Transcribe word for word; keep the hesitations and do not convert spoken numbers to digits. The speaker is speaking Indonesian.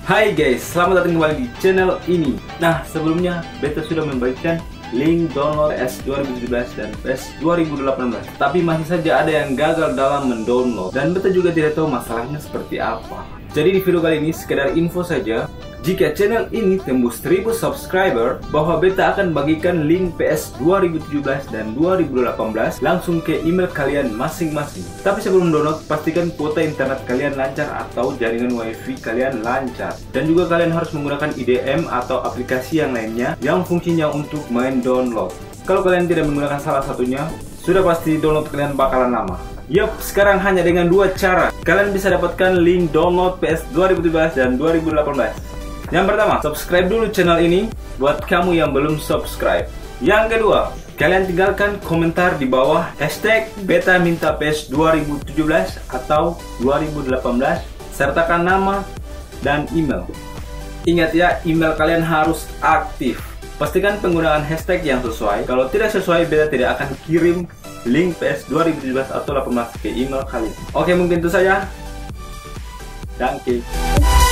Hai guys, selamat datang kembali di channel ini. Nah, sebelumnya beta sudah membagikan link download P S dua ribu tujuh belas dan P S dua ribu delapan belas. Tapi masih saja ada yang gagal dalam mendownload dan beta juga tidak tahu masalahnya seperti apa. Jadi di video kali ini sekedar info saja. Jika channel ini tembus seribu subscriber, bahwa beta akan bagikan link P S dua ribu tujuh belas dan dua ribu delapan belas langsung ke email kalian masing-masing. Tapi sebelum download, pastikan kuota internet kalian lancar atau jaringan wifi kalian lancar. Dan juga kalian harus menggunakan I D M atau aplikasi yang lainnya yang fungsinya untuk main download. Kalau kalian tidak menggunakan salah satunya, sudah pasti download kalian bakalan lama. Yup, sekarang hanya dengan dua cara kalian bisa dapatkan link download P S dua ribu tujuh belas dan dua ribu delapan belas. Yang pertama, subscribe dulu channel ini buat kamu yang belum subscribe. Yang kedua, kalian tinggalkan komentar di bawah hashtag beta minta P S dua ribu tujuh belas atau dua ribu delapan belas, sertakan nama dan email. Ingat ya, email kalian harus aktif. Pastikan penggunaan hashtag yang sesuai. Kalau tidak sesuai, beta tidak akan kirim link P S dua ribu tujuh belas atau delapan belas ke email kalian. Oke, mungkin itu saja. Danke.